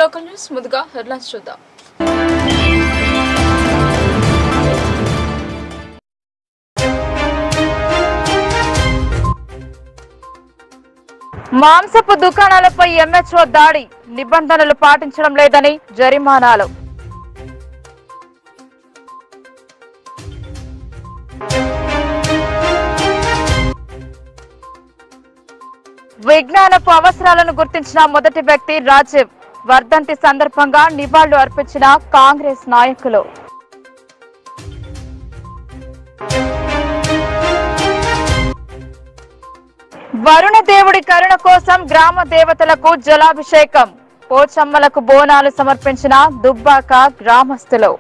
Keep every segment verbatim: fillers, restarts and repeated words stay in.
Local news ముందుగా headlines చూద్దాం. మాంసపు దుకాణాలపై ఎంహెచ్ఓ దాడి, నిబంధనలు పాటించడం లేదని జరిమానాలు. విజ్ఞానపు అవసరాలను గుర్తించిన మొదటి వ్యక్తి రాజీవ్, వర్ధంతి సందర్భంగా నివాళులు అర్పించిన కాంగ్రెస్ నాయకులు. వరుణ దేవుడి కరుణ కోసం గ్రామ దేవతలకు జలాభిషేకం, పోచమ్మలకు బోనాలు సమర్పించిన దుబ్బాక గ్రామస్తులు.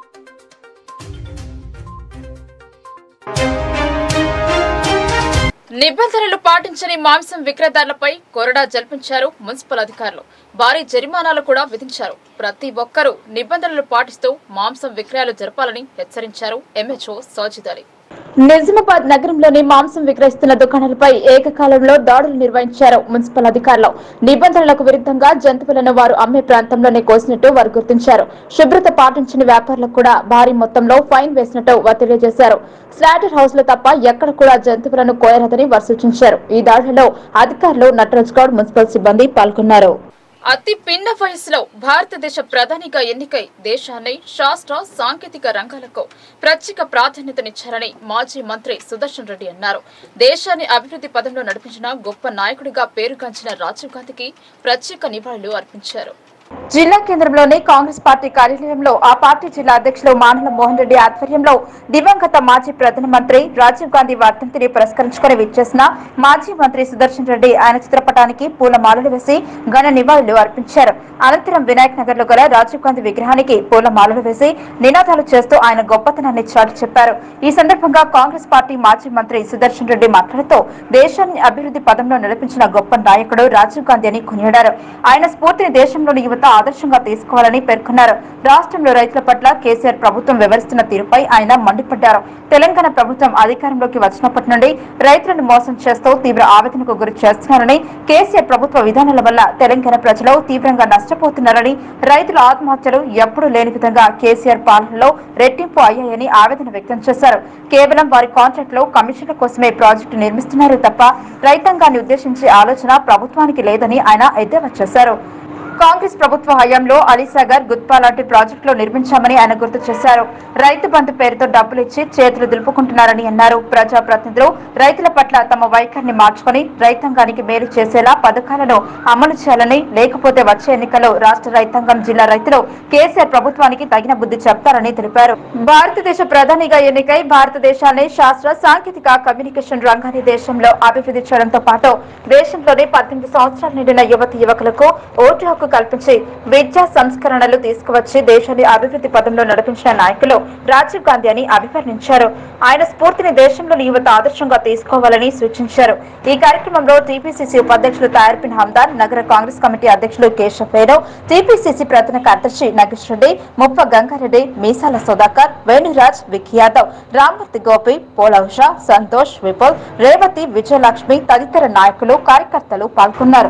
నిబంధనలు పాటించని మాంసం విక్రేతలపై కొరడా జల్పించారు మున్సిపల్ అధికారులు. భారీ జరిమానాలు కూడా విధించారు. ప్రతి ఒక్కరూ నిబంధనలు పాటిస్తూ మాంసం విక్రయాలు జరపాలని హెచ్చరించారు ఎంహెచ్ఓ సాజిద్ అలీ. నిజామాబాద్ నగరంలోని మాంసం విక్రయిస్తున్న దుకాణాలపై ఏకకాలంలో దాడులు నిర్వహించారు మున్సిపల్ అధికారులు. నిబంధనలకు విరుద్ధంగా జంతువులను వారు అమ్మే ప్రాంతంలోనే కోసినట్టు వారు గుర్తించారు. శుభ్రత పాటించిన వ్యాపారులకు కూడా భారీ మొత్తంలో ఫైన్ వేసినట్టు వారు తెలియజేశారు. స్లాటర్ హౌస్ లో తప్ప ఎక్కడ కూడా జంతువులను కోయరాదని వారు సూచించారు. ఈ దాడులలో అధికారులు, నటరాజ్ గౌడ్, మున్సిపల్ సిబ్బంది పాల్గొన్నారు. అతి పిన్న వయసులో భారతదేశ ప్రధానిగా ఎన్నికై దేశాన్ని శాస్త్ర సాంకేతిక రంగాలకు ప్రత్యేక ప్రాధాన్యతనిచ్చారని మాజీ మంత్రి సుదర్శన్ రెడ్డి అన్నారు. దేశాన్ని అభివృద్ధి పదంలో నడిపించిన గొప్ప నాయకుడిగా పేరుగాంచిన రాజీవ్ గాంధీకి ప్రత్యేక నివాళులు అర్పించారు. జిల్లా కేంద్రంలోని కాంగ్రెస్ పార్టీ కార్యాలయంలో ఆ పార్టీ జిల్లా అధ్యక్షులు మానల మోహన్ రెడ్డి ఆధ్వర్యంలో దివంగత మాజీ ప్రధానమంత్రి రాజీవ్ గాంధీ వర్ధంతిని పురస్కరించుకుని విచ్చేసిన మాజీ మంత్రి సుదర్శన్ రెడ్డి ఆయన చిత్రపటానికి పూలమాలలు వేసి ఘన నివాళులు అర్పించారు. అనంతరం వినాయక్ నగర్ లో గల రాజీవ్ గాంధీ విగ్రహానికి పూలమాలలు వేసి నినాదాలు చేస్తూ ఆయన గొప్పతనాన్ని చాటి చెప్పారు. ఈ సందర్భంగా కాంగ్రెస్ పార్టీ మాజీ మంత్రి సుదర్శన్ రెడ్డి మాట్లాడుతూ దేశాన్ని అభివృద్ధి పదంలో నడిపించిన గొప్ప నాయకుడు రాజీవ్ గాంధీ అని కొనియాడారు. ఆయన స్ఫూర్తిని దేశంలోని యువత ఆదర్శంగా తీసుకోవాలని పేర్కొన్నారు. రాష్ట్రంలో రైతుల పట్ల కేసీఆర్ ప్రభుత్వం వ్యవహరిస్తున్న తీరుపై ఆయన మండిపడ్డారు. తెలంగాణ ప్రభుత్వం అధికారంలోకి వచ్చినప్పటి నుండి రైతులను మోసం చేస్తూ తీవ్ర ఆవేదనకు గురి చేస్తున్నారని, కేసీఆర్ ప్రభుత్వ విధానాల వల్ల తెలంగాణ ప్రజలు తీవ్రంగా నష్టపోతున్నారని, రైతుల ఆత్మహత్యలు ఎప్పుడూ లేని విధంగా కేసీఆర్ పాలనలో రెట్టింపు అయ్యాయని ఆవేదన వ్యక్తం చేశారు. కేవలం వారి కాంట్రాక్ట్ లో కమిషన్ల కోసమే ప్రాజెక్టు నిర్మిస్తున్నారు తప్ప రైతాంగాన్ని ఉద్దేశించే ఆలోచన ప్రభుత్వానికి లేదని ఆయన ఎద్దేవా చేశారు. కాంగ్రెస్ ప్రభుత్వ హయాంలో అలీసాగర్, గుత్పా లాంటి ప్రాజెక్టులు నిర్మించామని ఆయన గుర్తు చేశారు. రైతు బంధు పేరుతో డబ్బులు ఇచ్చి చేతులు దులుపుకుంటున్నారని అన్నారు. ప్రజాప్రతినిధులు రైతుల పట్ల తమ వైఖరిని మార్చుకుని రైతాంగానికి మేలు చేసేలా పథకాలను అమలు చేయాలని, లేకపోతే వచ్చే ఎన్నికల్లో రాష్ట్ర రైతాంగం, జిల్లా రైతులు కేసీఆర్ ప్రభుత్వానికి తగిన బుద్ధి చెప్తారని తెలిపారు. భారతదేశ ప్రధానిగా ఎన్నికై భారతదేశాన్ని శాస్త్ర సాంకేతిక కమ్యూనికేషన్ రంగాన్ని దేశంలో అభివృద్ధి చేయడంతో పాటు దేశంలోని పద్దెనిమిది సంవత్సరాలు నిండిన యువతి యువకులకు ఓటు హక్కు కల్పించి విద్యా సంస్కరణలు తీసుకువచ్చి దేశాన్ని అభివృద్ధి పదంలో నడిపించిన నాయకులు రాజీవ్ గాంధీ అని అభివర్ణించారు. ఆయన స్ఫూర్తిని దేశంలోని యువత ఆదర్శంగా తీసుకోవాలని సూచించారు. ఈ కార్యక్రమంలో టీపీసీసీ ఉపాధ్యక్షులు తయార్పిన్ హందార్, నగర కాంగ్రెస్ కమిటీ అధ్యక్షులు కేశవ్ వేణు, టీపీసీసీ ప్రధాన కార్యదర్శి నగేష్ రెడ్డి, ముప్ప గంగారెడ్డి, మీసాల సుధాకర్, వేణురాజ్, విక్ యాదవ్, రామ్మూర్తి గోపి, పోలౌష, సంతోష్, విపుల్, రేవతి, విజయలక్ష్మి తదితర నాయకులు, కార్యకర్తలు పాల్గొన్నారు.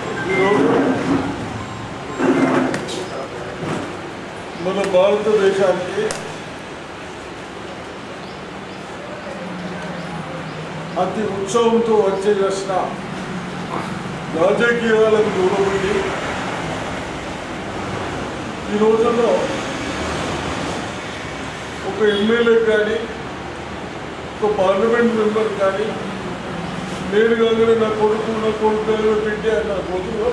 మన భారతదేశానికి అతి ఉత్సవంతో వచ్చేసిన రాజకీయాలకు దూరమని ఈ రోజుల్లో ఒక ఎమ్మెల్యే కానీ, ఒక పార్లమెంట్ మెంబర్ కానీ, నేను కాగానే నా కొడుకు నా కొడుకు బిడ్డ నా కొడుకు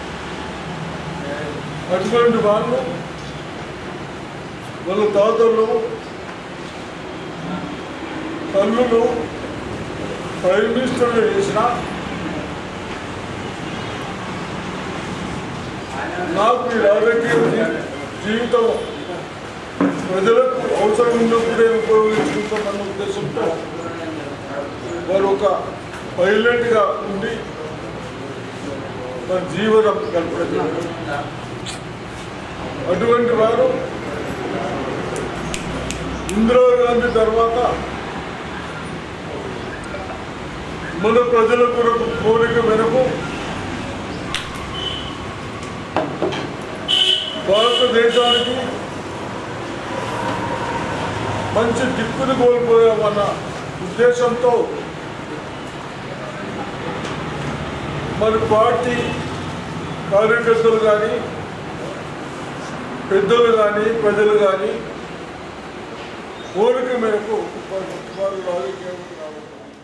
అటువంటి వాళ్ళు వాళ్ళ తాతలు, తల్లులు ప్రైమ్ మినిస్టర్లు చేసిన నాకు ఈ రాజకీయ జీవితం ప్రజలకు అవసరం ఉన్నప్పుడే ఉపయోగించుకుంటామన్న ఉద్దేశంతో వారు ఒక పైలట్గా ఉండి తన జీవనం గడపడం. అటువంటి వారు ఇందిరాగాంధీ తర్వాత మన ప్రజల కొరకు కోరిక మేరకు భారతదేశానికి మంచి దిక్కును కోల్పోయామన్న ఉద్దేశంతో మరి పార్టీ కార్యకర్తలు కానీ పెద్దలు కానీ ప్రజలు కానీ కోరిక మేరకు వారు రాజకీయాలకు రావాలి.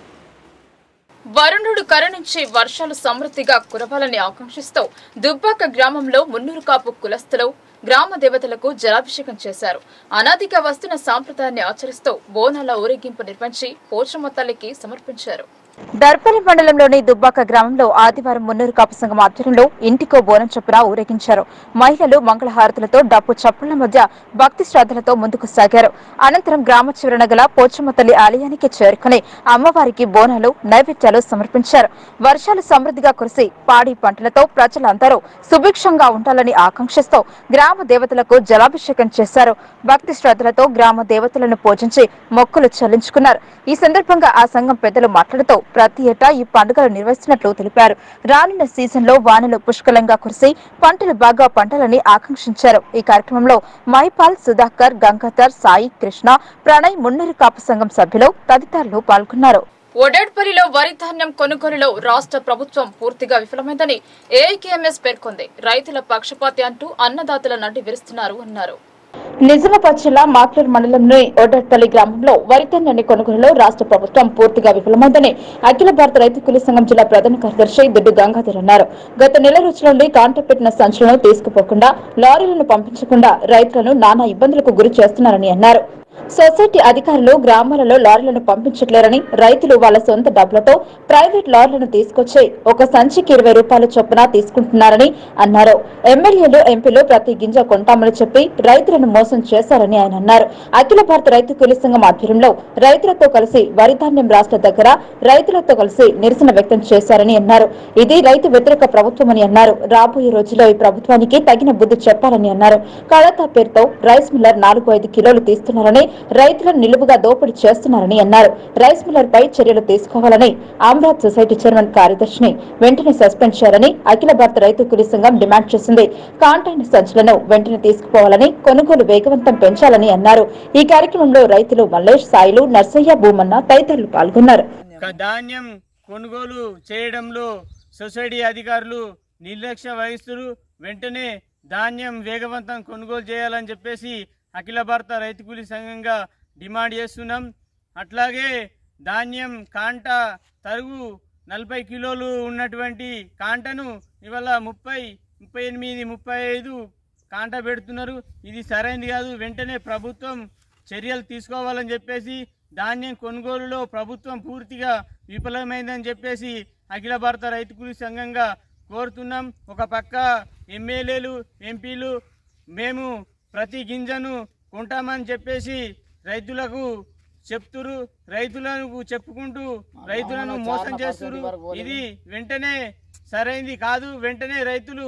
వరుణుడు కరుణించి వర్షాలు సమృద్ధిగా కురవాలని ఆకాంక్షిస్తూ దుబ్బాక గ్రామంలో మున్నూరు కాపు కులస్తులు గ్రామ దేవతలకు జలాభిషేకం చేశారు. అనాదిగా వస్తున్న సాంప్రదాయాన్ని ఆచరిస్తూ బోనాల ఊరేగింపు నిర్వహించి పోచమ్మ తల్లికి సమర్పించారు. దర్పల్లి మండలంలోని దుబ్బాక గ్రామంలో ఆదివారం మున్నూరు కాపు సంఘం ఆధ్వర్యంలో ఇంటికో బోనం చొప్పున ఊరేగించారు. మహిళలు మంగళహారతులతో డప్పు చప్పుళ్ల మధ్య భక్తి శ్రద్ధలతో ముందుకు సాగారు. అనంతరం గ్రామ చివరన గల పోచమ్మ తల్లి ఆలయానికి చేరుకుని అమ్మవారికి బోనాలు నైవేద్యాలు సమర్పించారు. వర్షాలు సమృద్ధిగా కురిసి పాడి పంటలతో ప్రజలందరూ సుభిక్షంగా ఉండాలని ఆకాంక్షిస్తూ గ్రామ దేవతలకు జలాభిషేకం చేశారు. భక్తి శ్రద్ధలతో గ్రామ దేవతలను పూజించి మొక్కులు చెల్లించుకున్నారు. ఈ సందర్భంగా ఆ సంఘం పెద్దలు మాట్లాడుతూ ప్రతి ఏటా ఈ పండుగలు నిర్వహిస్తున్నట్లు తెలిపారు. రానున్న సీజన్ లో వానలు పుష్కలంగా కురిసి పంటలు బాగా పంటాలని ఆకాంక్షించారు. ఈ కార్యక్రమంలో మైపాల్, సుధాకర్, గంగాధర్, సాయి, కృష్ణ, ప్రణయ్, మున్నూరు కాపు సంఘం సభ్యులు తదితరులు పాల్గొన్నారు. ఒడేడ్పల్లిలో వరి ధాన్యం కొనుగోలులో రాష్ట్ర ప్రభుత్వం పూర్తిగా విఫలమైందని ఏఐకేఎంఎస్ పేర్కొంది. రైతుల పక్షపాతి అంటూ అన్నదాతల నడ్డి విరుస్తున్నారు అన్నారు. నిజామాబాద్ జిల్లా మాక్లూరు మండలంలోని ఒడేడ్పల్లి గ్రామంలో వరి ధాన్యాన్ని కొనుగోలులో రాష్ట్ర ప్రభుత్వం పూర్తిగా విఫలమైందని అఖిల భారత రైతు కూలీ సంఘం జిల్లా ప్రధాన కార్యదర్శి దుడ్డు గంగాధర్ అన్నారు. గత నెల రోజుల నుండి కాంట పెట్టిన సంచులను తీసుకుపోకుండా లారీలను పంపించకుండా రైతులను నానా ఇబ్బందులకు గురి చేస్తున్నారని అన్నారు. సొసైటీ అధికారులు గ్రామాలలో లారీలను పంపించట్లేరని రైతులు వాళ్ల సొంత డబ్బులతో ప్రైవేట్ లారీలను తీసుకొచ్చి ఒక సంచికి ఇరవై రూపాయల చొప్పున తీసుకుంటున్నారని అన్నారు. ఎమ్మెల్యేలు, ఎంపీలు ప్రతి గింజ కొంటామని చెప్పి రైతులను మోసం చేశారని ఆయన అన్నారు. అఖిల భారత రైతు కూలీ సంఘం ఆధ్వర్యంలో రైతులతో కలిసి వరి ధాన్యం రాష్ట్ర దగ్గర రైతులతో కలిసి నిరసన వ్యక్తం చేశారని అన్నారు. ఇది రైతు వ్యతిరేక ప్రభుత్వమని అన్నారు. రాబోయే రోజుల్లో ఈ ప్రభుత్వానికి తగిన బుద్ధి చెప్పాలని అన్నారు. కళతా పేరుతో రైస్ మిల్లర్ నాలుగు ఐదు కిలోలు తీస్తున్నారని, రైతులను నిలువుగా దోపిడీ చేస్తున్నారని అన్నారు. రైస్ మిల్లర్ పై చర్యలు తీసుకోవాలని ఆమ్రాత్ సొసైటీ చైర్మన్ కార్యదర్శిని వెంటనే సస్పెండ్ చేయాలని అఖిల భారత రైతు కూలీ సంఘం డిమాండ్ చేసింది. కాంటైనర్ సంచులను వెంటనే తీసుకుపోవాలని, కొనుగోలు వేగవంతం పెంచాలని అన్నారు. ఈ కార్యక్రమంలో రైతులు మల్లేష్, సాయిలు, నర్సయ్య, భూమన్న తదితరులు పాల్గొన్నారు. ధాన్యం కొనుగోలు చేయడంలో సొసైటీ అధికారులు నిర్లక్ష్య వహిస్తున్నారు. వెంటనే ధాన్యం వేగవంతం కొనుగోలు చేయాలని చెప్పేసి అఖిల భారత రైతు కూలీ సంఘంగా డిమాండ్ చేస్తున్నాం. అట్లాగే ధాన్యం కాంట తరుగు నలభై కిలోలు ఉన్నటువంటి కాంటను ఇవాళ ముప్పై ముప్పై ఎనిమిది ముప్పై ఐదు కాంట పెడుతున్నారు. ఇది సరైనది కాదు. వెంటనే ప్రభుత్వం చర్యలు తీసుకోవాలని చెప్పేసి, ధాన్యం కొనుగోలులో ప్రభుత్వం పూర్తిగా విఫలమైందని చెప్పేసి అఖిల భారత రైతు కూలీ సంఘంగా కోరుతున్నాం. ఒక పక్క ఎమ్మెల్యేలు, ఎంపీలు మేము ప్రతి గింజను కొంటామని చెప్పేసి రైతులకు చెప్తురు, రైతులకు చెప్పుకుంటూ రైతులను మోసం చేస్తురు. ఇది వెంటనే సరైనది కాదు. వెంటనే రైతులు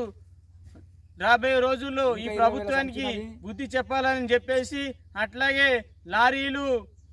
రాబోయే రోజుల్లో ఈ ప్రభుత్వానికి బుద్ధి చెప్పాలని చెప్పేసి, అట్లాగే లారీలు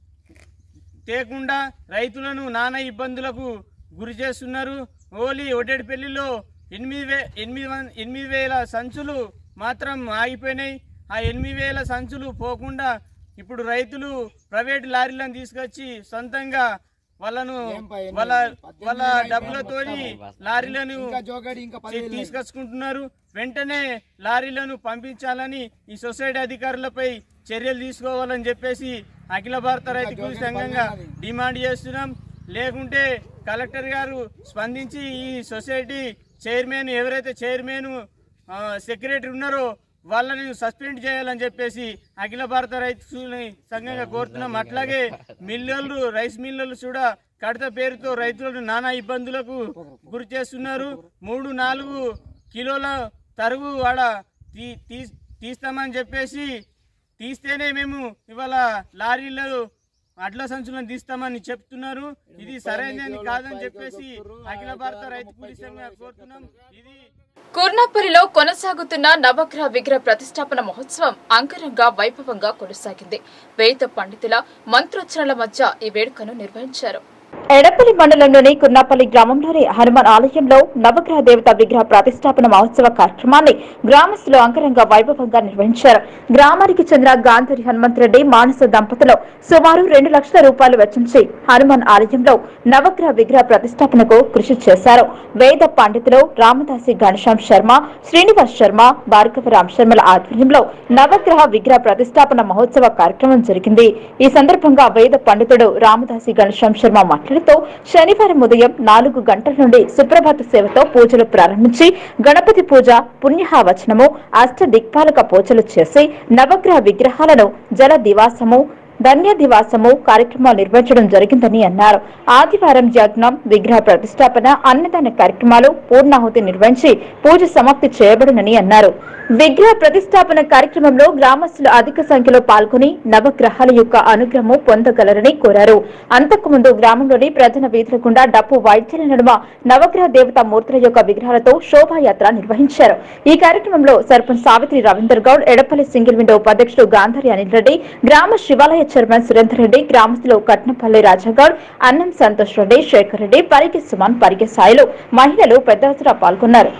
తేకుండా రైతులను నానా ఇబ్బందులకు గురి చేస్తున్నారు. ఓలీ ఒడేడ్పల్లిలో ఎనిమిది వే ఎనిమిది ఎనిమిది వేల సంచులు మాత్రం ఆగిపోయినాయి. ఆ ఎనిమిది వేల సంచులు పోకుండా ఇప్పుడు రైతులు ప్రైవేట్ లారీలను తీసుకొచ్చి సొంతంగా వాళ్ళను వాళ్ళ వాళ్ళ డబ్బులతోని లారీలను తీసుకొచ్చుకుంటున్నారు. వెంటనే లారీలను పంపించాలని ఈ సొసైటీ అధికారులపై చర్యలు తీసుకోవాలని చెప్పేసి అఖిల భారత రైతు కూలీ సంఘంగా డిమాండ్ చేస్తున్నాం. లేకుంటే కలెక్టర్ గారు స్పందించి ఈ సొసైటీ చైర్మన్ ఎవరైతే చైర్మన్ సెక్రటరీ ఉన్నారో వాళ్ళని సస్పెండ్ చేయాలని చెప్పేసి అఖిల భారత రైతు సంఘంగా కోరుతున్నాం. అట్లాగే మిల్లులు, రైస్ మిల్లులు కూడా కడత పేరుతో రైతులను నానా ఇబ్బందులకు గురి చేస్తున్నారు. మూడు నాలుగు కిలోల తరుగు ఆడ తీ తీస్తామని చెప్పేసి తీస్తేనే మేము ఇవాళ లారీలు అడ్ల సంచులను తీస్తామని చెప్తున్నారు. ఇది సరైనది కాదని చెప్పేసి అఖిల భారత రైతు కూలీ సంఘంగా కోరుతున్నాం. ఇది కుర్నాపల్లిలో కొనసాగుతున్న నవగ్రహ విగ్రహ ప్రతిష్టాపన మహోత్సవం అంగరంగ వైభవంగా కొనసాగింది. వేద పండితుల మంత్రోచ్చరణల మధ్య ఈ వేడుకను నిర్వహించారు. ఎడపల్లి మండలంలోని కుర్నాపల్లి గ్రామంలోని హనుమాన్ ఆలయంలో నవగ్రహ దేవత విగ్రహ ప్రతిష్టాపన మహోత్సవ కార్యక్రమాన్ని గ్రామస్తులు అంగరంగ వైభవంగా నిర్వహించారు. గ్రామానికి చెందిన గాంధరి హనుమంతరెడ్డి మానస దంపతులు సుమారు రెండు లక్షల రూపాయలు వెచ్చించి హనుమాన్ ఆలయంలో నవగ్రహ విగ్రహ ప్రతిష్టాపనకు కృషి చేశారు. వేద పండితులు రామదాసి ఘనశ్యాం శర్మ, శ్రీనివాస్ శర్మ, భార్గవరామ్ శర్మల ఆధ్వర్యంలో నవగ్రహ విగ్రహ ప్రతిష్టాపన మహోత్సవ కార్యక్రమం జరిగింది. ఈ సందర్భంగా వేద పండితుడు రామదాసి ఘనశ్యాం శర్మ మాట్లాడుతూ శనివారం ఉదయం నాలుగు గంటల నుండి సుప్రభాత సేవతో పూజలు ప్రారంభించి గణపతి పూజ, పుణ్యహావచనము, అష్ట దిక్పాలక పూజలు చేసి నవగ్రహ విగ్రహాలను జల దివాసము, ధన్య దివాసము కార్యక్రమాలు నిర్వహించడం జరిగిందని అన్నారు. ఆదివారం యజ్ఞం, విగ్రహ ప్రతిష్టాపన, అన్నదాన కార్యక్రమాలు, పూర్ణాహుతి నిర్వహించి పూజ సమాప్తి చేయబడునని అన్నారు. విగ్రహ ప్రతిష్టాపన కార్యక్రమంలో గ్రామస్తులు అధిక సంఖ్యలో పాల్గొని నవగ్రహాల యొక్క అనుగ్రహము పొందగలరని కోరారు. అంతకుముందు గ్రామంలోని ప్రధాన వీధుల గుండా డప్పు వాయిద్యాల నడుమ నవగ్రహ దేవతా మూర్తుల యొక్క విగ్రహాలతో శోభాయాత్ర నిర్వహించారు. ఈ కార్యక్రమంలో సర్పంచ్ సావిత్రి రవీందర్ గౌడ్, ఎడపల్లి సింగిల్ విండో ఉపాధ్యక్షుడు గాంధారి అనిల్ రెడ్డి, గ్రామ శివాలయ చైర్మన్ సురేందర్ రెడ్డి, గ్రామస్తులు కట్నపల్లి రాజాగౌడ్, అన్నం సంతోష్ రెడ్డి, శేఖర్ రెడ్డి, పరిగి సుమన్, పరిగి సాయిలు, మహిళలు పెద్ద ఎత్తున పాల్గొన్నారు.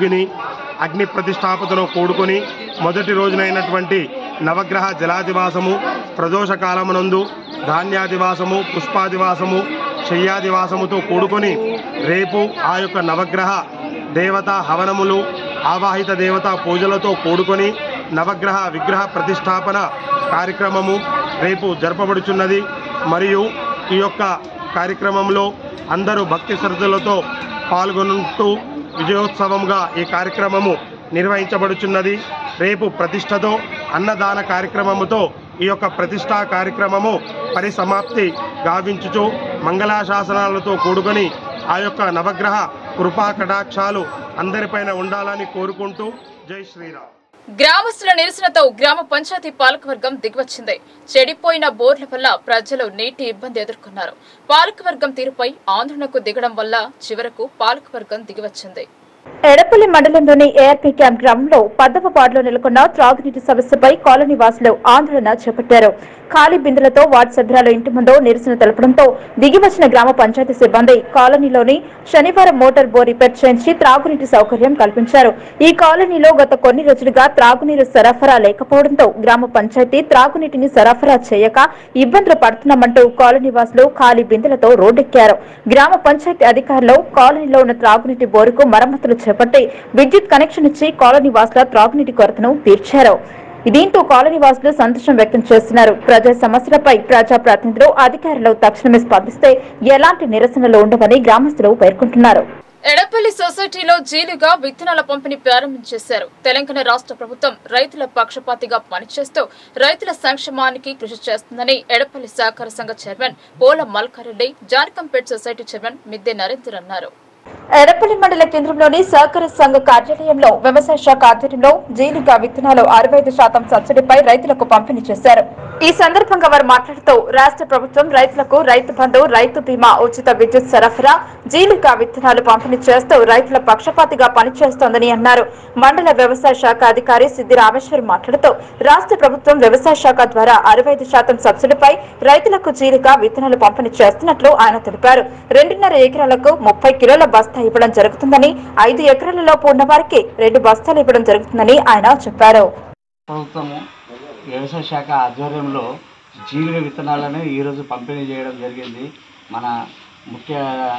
అగ్ని ప్రతిష్టాపనతో కూడుకొని మొదటి రోజునైనటువంటి నవగ్రహ జలాదివాసము, ప్రదోష కాలమునందు ధాన్యాదివాసము, పుష్పాదివాసము, శయ్యాదివాసముతో కూడుకొని రేపు ఆ యొక్క నవగ్రహ దేవత హవనములు, ఆవాహిత దేవత పూజలతో కూడుకొని నవగ్రహ విగ్రహ ప్రతిష్టాపన కార్యక్రమము రేపు జరపబడుచున్నది. మరియు ఈ యొక్క కార్యక్రమంలో అందరూ భక్తి శ్రద్ధలతో పాల్గొంటూ విజయోత్సవంగా ఈ కార్యక్రమము నిర్వహించబడుచున్నది. రేపు ప్రతిష్టతో అన్నదాన కార్యక్రమముతో ఈ యొక్క ప్రతిష్టా కార్యక్రమము పరిసమాప్తి గావించుచు మంగళాశాసనాలతో కూడుకొని ఆ యొక్క నవగ్రహ కృపా కటాక్షాలు అందరిపైన ఉండాలని కోరుకుంటూ జై శ్రీరామ్. గ్రామస్తుల నిరసనతో గ్రామ పంచాయతీ పాలకవర్గం దిగివచ్చింది. చెడిపోయిన బోర్ల వల్ల ప్రజలు నీటి ఇబ్బంది ఎదుర్కొన్నారు. పాలకవర్గం తీరుపై ఆందోళనకు దిగడం వల్ల చివరకు పాలకవర్గం దిగివచ్చింది. ఎడపల్లి మండలంలోని ఏఆర్పీ క్యాంప్ గ్రామంలో పద్దవ వార్డులో నెలకొన్న త్రాగునీటి సమస్యపై కాలనీ వాసులు ఆందోళన చేపట్టారు. ఖాళీ బిందెలతో వార్డు సభ్యురాలు ఇంటి ముందు నిరసన తెలపడంతో దిగివచ్చిన గ్రామ పంచాయతీ సిబ్బంది కాలనీలోని శనివారం మోటార్ బోర్ రిపేర్ చేయించి త్రాగునీటి సౌకర్యం కల్పించారు. ఈ కాలనీలో గత కొన్ని రోజులుగా త్రాగునీరు సరఫరా లేకపోవడంతో గ్రామ పంచాయతీ త్రాగునీటిని సరఫరా చేయక ఇబ్బందులు పడుతున్నామంటూ కాలనీ వాసులు ఖాళీ బిందెలతో రోడ్డెక్కారు. గ్రామ పంచాయతీ అధికారులు కాలనీలో ఉన్న త్రాగునీటి బోరుకు మరమ్మతులు చేపట్టి విద్యుత్ కనెక్షన్ ఇచ్చి కాలనీ వాసుల త్రాగునీటి కొరతను తీర్చారు. దీంతో కాలనీ వాసులు సంతోషం వ్యక్తం చేస్తున్నారు. ప్రజా సమస్యలపై ప్రజా ప్రతినిధులు, అధికారులు తక్షణమే స్పందిస్తే ఎలాంటి నిరసనలు ఉండవని గ్రామస్తులు పేర్కొంటున్నారు. ఎడపల్లి సొసైటీలో జీలుగా విత్తనాల పంపిణీ ప్రారంభించేశారు. తెలంగాణ రాష్ట్ర ప్రభుత్వం రైతుల పక్షపాతిగా పనిచేస్తూ రైతుల సంక్షేమానికి కృషి చేస్తుందని ఎడపల్లి సహకార సంఘ chairman Pola Malkareddy, Janakampet society chairman Midde Narender అన్నారు. ఎడపల్లి మండల కేంద్రంలోని సహకార సంఘ కార్యాలయంలో వ్యవసాయ శాఖ ఆధ్వర్యంలో జీలుగా విత్తనాలు అరవై ఐదు శాతం సబ్సిడీపై రైతులకు పంపిణీ చేశారు. ఈ సందర్భంగా వారు మాట్లాడుతూ రాష్ట్ర ప్రభుత్వం రైతులకు రైతు బంధు, రైతు బీమా, ఉచిత విద్యుత్ సరఫరా, జీలుగా విత్తనాలు పంపిణీ చేస్తూ రైతుల పక్షపాతిగా పనిచేస్తోందని అన్నారు. మండల వ్యవసాయ శాఖ అధికారి సిద్ది రామేశ్వర్ మాట్లాడుతూ రాష్ట్ర ప్రభుత్వం వ్యవసాయ శాఖ ద్వారా అరవై ఐదు శాతం సబ్సిడీపై రైతులకు జీలుగా విత్తనాలు పంపిణీ చేస్తున్నట్లు ఆయన తెలిపారు. రెండున్నర ఎకరాలకు ముప్పై కిలోల బస్తా ఇవ్వడం జరుగుతుందని, ఐదు ఎకరాలలో పూర్ణ వారికి రెండు బస్తాలు ఇవ్వడం జరుగుతుందని ఆయన చెప్పారు. ప్రభుత్వము వ్యవసాయ శాఖ ఆధ్వర్యంలో జీలుగ విత్తనాలను ఈరోజు పంపిణీ చేయడం జరిగింది. మన ముఖ్య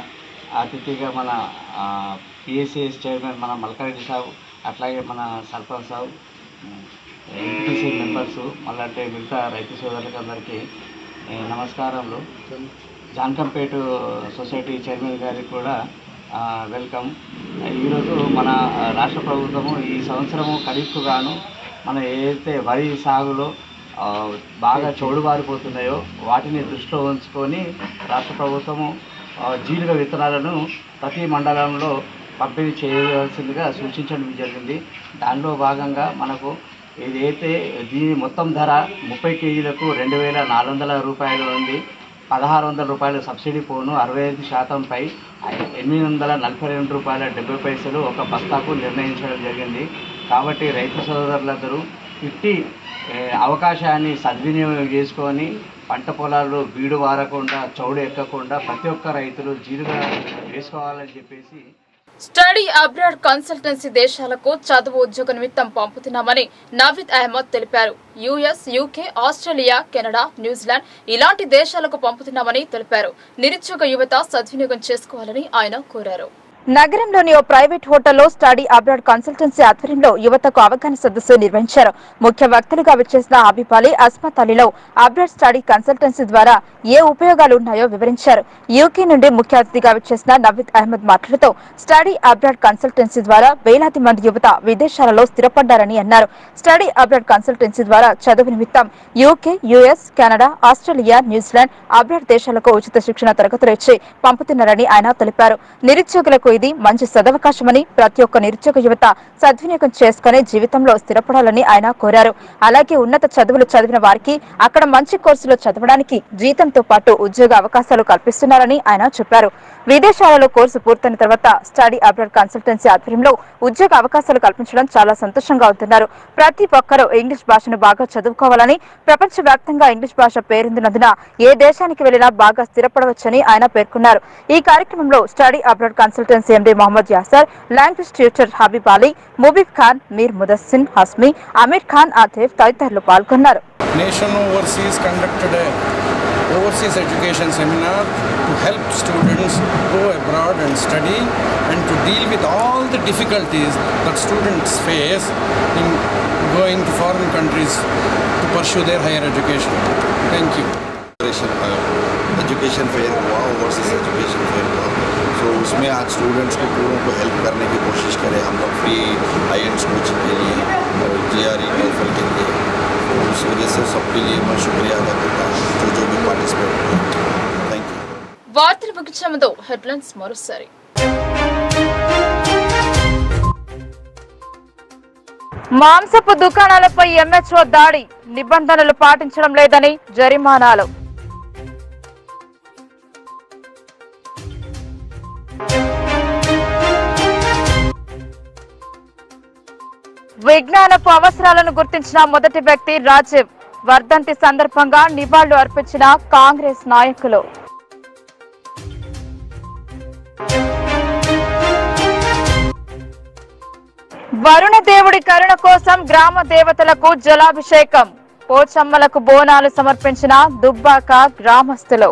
అతిథిగా మన పిఎస్సిఎస్ చైర్మన్ మన మల్కారెడ్డి సాబు, అట్లాగే మన సర్పంచ్ సాబు, ఎంపీసీ మెంబర్సు, మళ్ళీ అంటే మిగతా రైతు సోదరులకు అందరికీ నమస్కారములు. జానకంపేట సొసైటీ చైర్మన్ గారికి కూడా వెల్కమ్. ఈరోజు మన రాష్ట్ర ప్రభుత్వము ఈ సంవత్సరము ఖరీఫ్కు గాను మన ఏదైతే వరి సాగులో బాగా చౌడుబారిపోతున్నాయో వాటిని దృష్టిలో ఉంచుకొని రాష్ట్ర ప్రభుత్వము జీలుగ విత్తనాలను ప్రతి మండలంలో పంపిణీ చేయవలసిందిగా సూచించడం జరిగింది. దానిలో భాగంగా మనకు ఏదైతే దీని మొత్తం ధర ముప్పై కేజీలకు రెండు వేల నాలుగు వందల రూపాయలు ఉంది. పదహారు వందల రూపాయలు సబ్సిడీ పోను అరవై ఐదు శాతంపై ఎనిమిది వందల నలభై రెండు రూపాయల డెబ్బై పైసలు ఒక బస్తాకు నిర్ణయించడం జరిగింది. కాబట్టి రైతు సోదరులందరూ ఇట్టి అవకాశాన్ని సద్వినియోగం చేసుకొని పంట పొలాల్లో బీడు వారకుండా చౌడు ఎక్కకుండా ప్రతి ఒక్క రైతులు జీలుగా వేసుకోవాలని చెప్పేసి స్టడీ అబ్రాడ్ కన్సల్టెన్సీ దేశాలకు చదువు ఉద్యోగ నిమిత్తం పంపుతున్నామని నవీద్ అహ్మద్ తెలిపారు. యుఎస్, యూకే, ఆస్ట్రేలియా, కెనడా, న్యూజిలాండ్ ఇలాంటి దేశాలకు పంపుతున్నామని తెలిపారు. నిరుద్యోగ యువత సద్వినియోగం చేసుకోవాలని ఆయన కోరారు. నగరంలోని ఓ ప్రైవేట్ హోటల్లో స్టడీ అబ్రాడ్ కన్సల్టెన్సీ ఆధ్వర్యంలో యువతకు అవగాహన సదస్సు నిర్వహించారు. ముఖ్య వక్తలుగా విచ్చేసిన హబీబ్ అలీ అస్మత్ అలీలో అబ్రాడ్ స్టడీ కన్సల్టెన్సీ ద్వారా ఏ ఉపయోగాలు ఉన్నాయో వివరించారు. యూకే నుండి ముఖ్య అతిథిగా విచ్చేసిన నవీద్ అహ్మద్ మాట్లాడుతూ స్టడీ అబ్రాడ్ కన్సల్టెన్సీ ద్వారా వేలాది మంది యువత విదేశాలలో స్థిరపడ్డారని అన్నారు. స్టడీ అబ్రాడ్ కన్సల్టెన్సీ ద్వారా చదువు నిమిత్తం UK, US, Canada, Australia, New Zealand, abroad దేశాలకు ఉచిత శిక్షణ తరగతులు ఇచ్చి పంపుతున్నారని ఆయన తెలిపారు. నిరుద్యోగులకు ఇది మంచి సదవకాశమని ప్రతి ఒక్క నిరుద్యోగ యువత సద్వినియోగం చేసుకుని జీవితంలో స్థిరపడాలని ఆయన కోరారు. అలాగే ఉన్నత చదువులు చదివిన వారికి అక్కడ మంచి కోర్సులో చదవడానికి జీతంతో పాటు ఉద్యోగ అవకాశాలు కల్పిస్తున్నారని ఆయన చెప్పారు. విదేశాలలో కోర్సు పూర్తయిన తర్వాత స్టడీ అబ్రాడ్ కన్సల్టెన్సీ ఆధ్వర్యంలో ఉద్యోగ అవకాశాలు కల్పించడం చాలా సంతోషంగా ఉంటున్నారు. ప్రతి ఒక్కరూ ఇంగ్లీష్ భాషను బాగా చదువుకోవాలని, ప్రపంచ వ్యాప్తంగా ఇంగ్లీష్ భాష పేరొందినందున ఏ దేశానికి వెళ్లినా బాగా స్థిరపడవచ్చని ఆయన పేర్కొన్నారు. ఈ కార్యక్రమంలో study abroad consultancy MD Mohammed Yasir, language tutor Habib Ali, Mubeeb Khan, Mir Mudassir, Hashmi, Aamir Khan, Atif తదితరులు పాల్గొన్నారు. Nation Overseas conducted a overseas education seminar to help students go abroad and study and to deal with all the difficulties that students face in going to foreign countries to pursue their higher education. Thank you. Education fair हुआ, overseas education fair हुआ, so उसमें आज students को पूरों को help करने की कोशिश करें हम लोग फ्री आई एंड कोचिंग के लिए और जे आर ई टोफल के लिए. उस वजह से सबके लिए मैं शुक्रिया अदा करता हूँ जो जो भी पार्टिसिपेट हुए. Thank you. వార్తలు ముగించే ముందు హెడ్లైన్స్ మరోసారి. మాంసపు దుకాణాలపై ఎంహెచ్ఓ దాడి, నిబంధనలు పాటించడం లేదని జరిమానాలు. విజ్ఞానపు అవసరాలను గుర్తించిన మొదటి వ్యక్తి రాజీవ్, వర్ధంతి సందర్భంగా నివాళులు అర్పించిన కాంగ్రెస్ నాయకులు. వరుణ దేవుడి కరుణ కోసం గ్రామ దేవతలకు జలాభిషేకం, పోచమ్మలకు బోనాలు సమర్పించిన దుబ్బాక గ్రామస్తులు.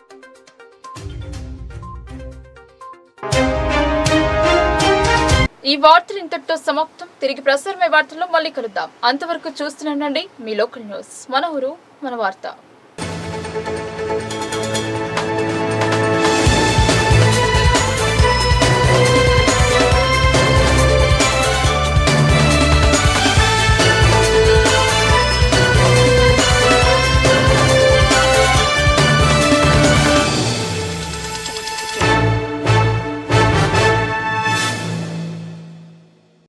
ఈ వార్తలు ఇంతటితో సమాప్తం. తిరిగి ప్రసారమయ్యే వార్తల్లో మళ్ళీ కలుద్దాం. అంతవరకు చూస్తూనే ఉండండి మీ లోకల్ న్యూస్. మన ఊరు మన వార్త.